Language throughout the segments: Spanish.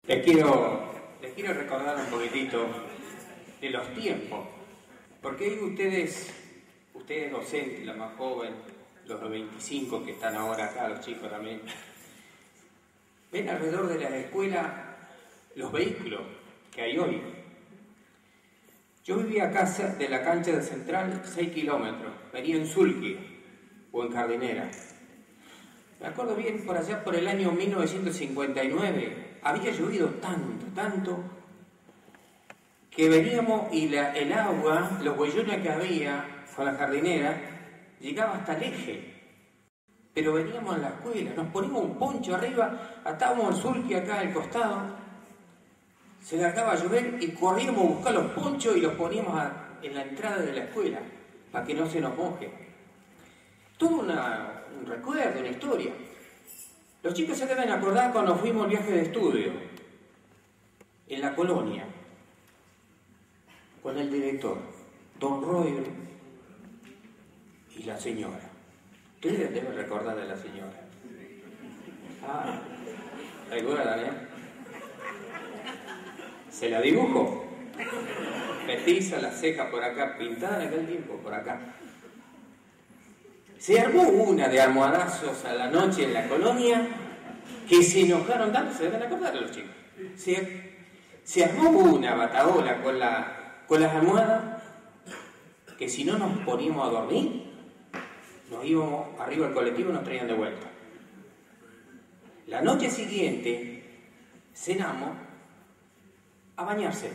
Les quiero recordar un poquitito de los tiempos, porque hoy ustedes docentes, la más joven, los 25 que están ahora acá, los chicos también, ven alrededor de la escuela los vehículos que hay hoy. Yo vivía acá de la cancha de Central 6 kilómetros, venía en Sulqui o en Jardinera. Me acuerdo bien, por allá por el año 1959, había llovido tanto, que veníamos y el agua, los huellones que había con la jardinera, llegaba hasta el eje. Pero veníamos a la escuela, nos poníamos un poncho arriba, atábamos el Sulqui acá al costado, se largaba a llover y corríamos a buscar los ponchos y los poníamos en la entrada de la escuela, para que no se nos moje. Todo un recuerdo, una historia. Los chicos se deben acordar cuando fuimos al viaje de estudio, en la colonia, con el director, don Roy y la señora. Ustedes deben recordar de la señora. ¿Recuerdan, Se la dibujo. Petiza, la ceja por acá, pintada en aquel tiempo, por acá. Se armó una de almohadazos a la noche en la colonia que se enojaron tanto, se deben acordar los chicos. Se armó una bataola con las almohadas que si no nos poníamos a dormir, nos íbamos arriba al colectivo y nos traían de vuelta. La noche siguiente cenamos a bañarse.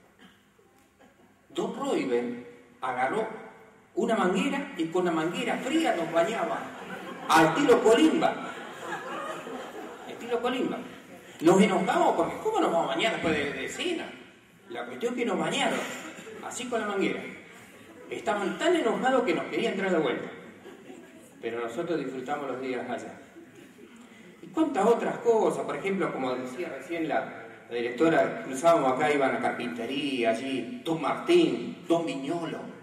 Don Royben agarró una manguera y con la manguera fría nos bañaba al estilo Colimba. Nos enojamos porque ¿cómo nos vamos a bañar después de cena? La cuestión es que nos bañaron así con la manguera. Estaban tan enojados que nos querían entrar de vuelta. Pero nosotros disfrutamos los días allá. Y cuántas otras cosas, por ejemplo, como decía recién la directora, cruzábamos acá, iban a carpintería, allí, Don Martín, Don Viñolo.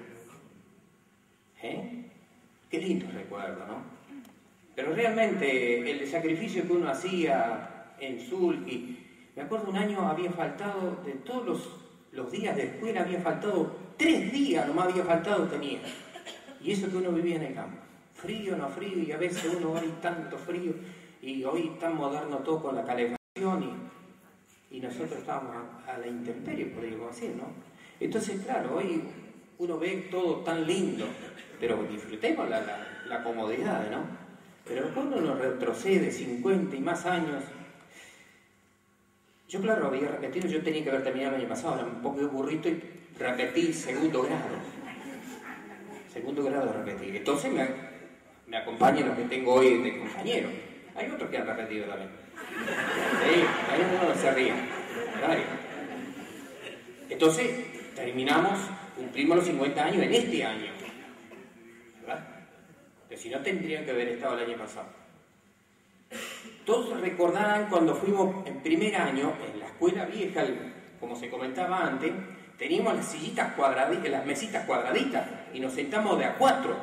Qué lindo recuerdo, ¿no? Pero realmente el sacrificio que uno hacía en Sulqui, me acuerdo un año había faltado, de todos los días de escuela había faltado 3 días, nomás había faltado tenía. Y eso que uno vivía en el campo. Frío, no frío, y a veces uno hoy tanto frío, y hoy tan moderno todo con la calefacción, y nosotros estábamos a la intemperie, podríamos decir, ¿no? Entonces, claro, hoy uno ve todo tan lindo, pero disfrutemos la comodidad, ¿no? Pero cuando uno retrocede 50 y más años, yo claro, había repetido, yo tenía que haber terminado el año pasado, era un poco de burrito y repetí segundo grado repetí. Entonces me acompañan los que tengo hoy de compañeros. Hay otros que han repetido también. Sí, hay uno que se ríe. Entonces, cumplimos los 50 años en este año. ¿Verdad? Que si no tendrían que haber estado el año pasado. Todos recordarán cuando fuimos en primer año, en la escuela vieja, como se comentaba antes, teníamos las sillitas cuadraditas, las mesitas cuadraditas, y nos sentamos de a 4.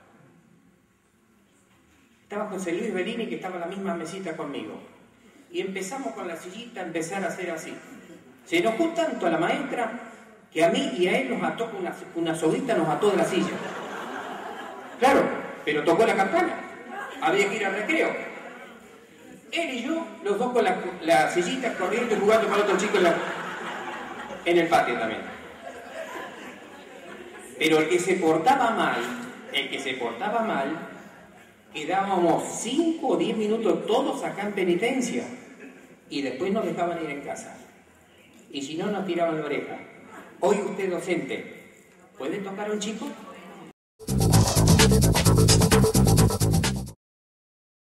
Estaba José Luis Bellini, que estaba en la misma mesita conmigo. Y empezamos con la sillita a empezar a hacer así. Se enojó tanto a la maestra que a mí y a él nos ató una soguita, nos ató de la silla. Claro, pero tocó la campana. Había que ir al recreo. Él y yo, los dos con las sillitas corriendo y jugando con otro chico en el patio también. Pero el que se portaba mal, quedábamos 5 o 10 minutos todos acá en penitencia y después nos dejaban ir en casa. Y si no, nos tiraban la oreja. Hoy usted, docente, ¿puede tocar a un chico?